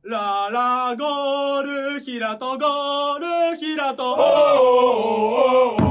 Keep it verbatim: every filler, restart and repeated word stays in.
ララゴール、ヒラとゴール、ヒラと、おーおーおーおー